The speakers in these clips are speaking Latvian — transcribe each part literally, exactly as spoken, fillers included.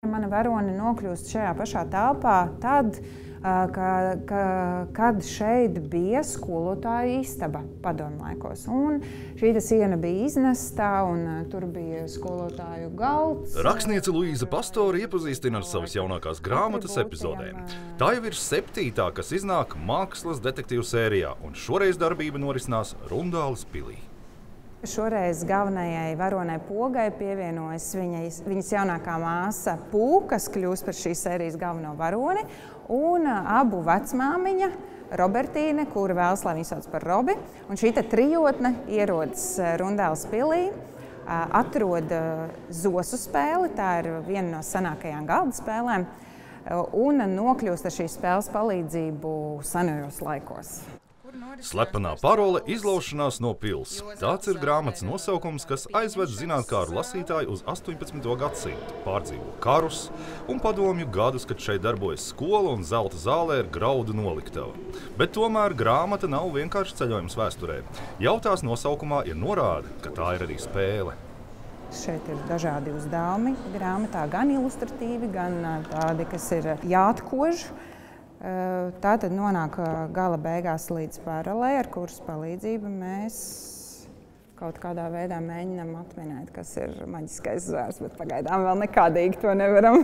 Mana varone nokļūst šajā pašā telpā tad, ka, ka, kad šeit bija skolotāju istaba padomlaikos. Un šī siena bija iznestā, un tur bija skolotāju galds. Rakstniece Luīza Pastore iepazīstina ar savas jaunākās grāmatas epizodēm. Tā jau ir septītā, kas iznāk mākslas detektīvu sērijā, un šoreiz darbība norisinās Rundāles pilī. Šoreiz galvenajai varonei Pogai pievienojas viņas, viņas jaunākā māsa Pū, kas kļūs par šīs sērijas galveno varoni, un abu vecmāmiņa Robertīne, kura vēlas, lai viņu sauc par Robi. Un šī trijotne ierodas Rundāles pilī, atrod zosu spēli, tā ir viena no senākajām galda spēlēm, un nokļūst ar šīs spēles palīdzību senajos laikos. Slepenā parole izlaušanās no pils. Tāds ir grāmatas nosaukums, kas aizved zinātnākāru lasītāju uz astoņpadsmito gadsimtu, pārdzīvo karus un padomju gadus, kad šeit darbojas skola un zelta zālē ir graudu noliktava. Bet tomēr grāmata nav vienkārši ceļojums vēsturē. Jau tās nosaukumā ir norāde, ka tā ir arī spēle. Šeit ir dažādi uzdevumi grāmatā, gan ilustratīvi, gan tādi, kas ir jāatkož. Tā tad nonāk gala beigās līdz paralē, ar kuras palīdzību mēs kaut kādā veidā mēģinām atminēt, kas ir maģiskais zvērs, bet pagaidām vēl nekādīgi to nevaram.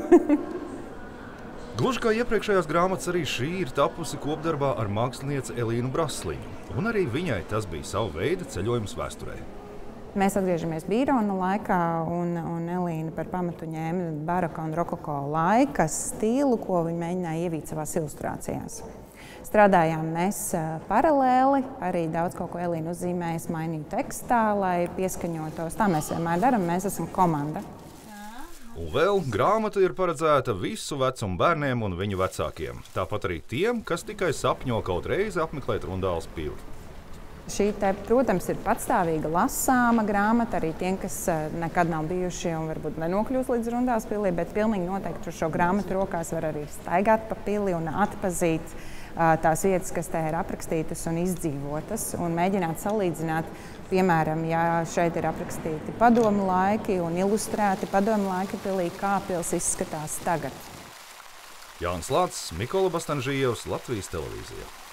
Gluži kā iepriekšējās grāmatas, arī šī ir tapusi kopdarbā ar mākslinieci Elīnu Brasliņu, un arī viņai tas bija sava veida ceļojums vēsturē. Mēs atgriežamies Bīrona laikā, un, un Elīna par pamatu ņēma baroka un rokoko laika stilu, ko viņa mēģināja ievīt savās ilustrācijās. Strādājām mēs paralēli, arī daudz kaut ko Elīna uzzīmējas, mainīja tekstā, lai pieskaņotos. Tā mēs vienmēr darām, mēs esam komanda. Un vēl grāmata ir paredzēta visu vecumu bērniem un viņu vecākiem. Tāpat arī tiem, kas tikai sapņo kaut reizi apmeklēt Rundāles pili. Šī, te, protams, ir patstāvīga lasāma grāmata arī tiem, kas nekad nav bijuši un varbūt nenokļūs līdz Rundāles pilī, bet pilnīgi noteikti šo grāmatu rokās var arī staigāt pa pili un atpazīt tās vietas, kas te ir aprakstītas un izdzīvotas, un mēģināt salīdzināt, piemēram, ja šeit ir aprakstīti padomu laiki un ilustrēti padomu laika pilī, kā pils izskatās tagad. Jānis Lācis, Mikola Bastanžījevs, Latvijas televīzija.